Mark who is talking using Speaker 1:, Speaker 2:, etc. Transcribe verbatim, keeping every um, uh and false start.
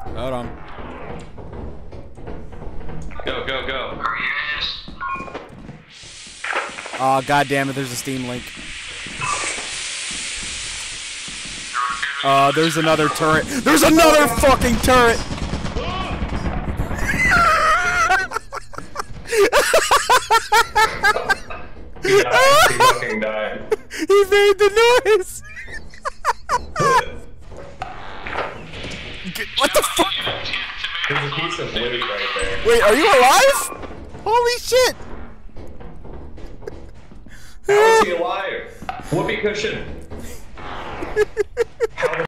Speaker 1: Hold on.
Speaker 2: Go, go, go.
Speaker 1: Oh, god damn it, there's a Steam link. Uh, there's another turret. There's another fucking turret!
Speaker 2: He died. He fucking died.
Speaker 1: He made the noise! What the fuck?
Speaker 2: There's a piece of wood right there.
Speaker 1: Wait, are you alive? Holy shit!
Speaker 2: How is he alive? Whoopee cushion.